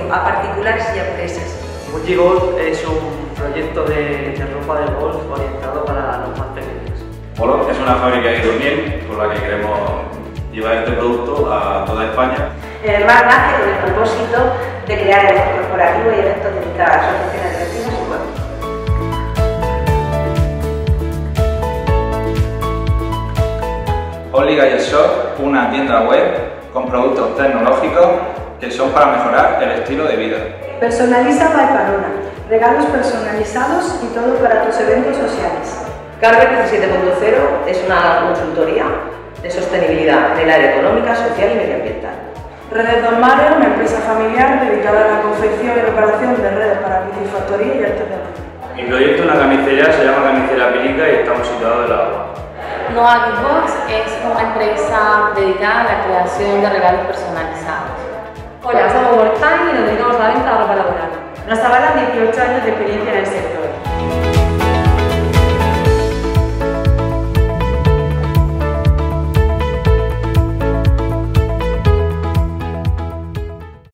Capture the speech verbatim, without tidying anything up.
a particulares y a empresas. Multigolf es un proyecto de, de ropa de golf orientado para los más pequeños. Polo es una fábrica de hidromiel con la que queremos llevar este producto a toda España. El mar nace con el propósito de crear eventos corporativos y eventos dedicados a asociaciones de vecinos y pueblos. Only Gadget Shop, una tienda web con productos tecnológicos que son para mejorar el estilo de vida. Personaliza by Parona, regalos personalizados y todo para tus eventos sociales. Carver diecisiete punto cero es una consultoría de sostenibilidad en el área económica, social y medioambiental. Redes Don Mare, una empresa familiar dedicada a la confección y reparación de redes para piscifactoría y artes de baño. Mi proyecto es una camisería, se llama Camisera Pílica y estamos situados en la agua. Noah Giftbox es una empresa dedicada a la creación de regalos personalizados. Hola, somos Worktime y nos dedicamos a la venta de ropa laboral. Nos avalan dieciocho años de experiencia en el sector.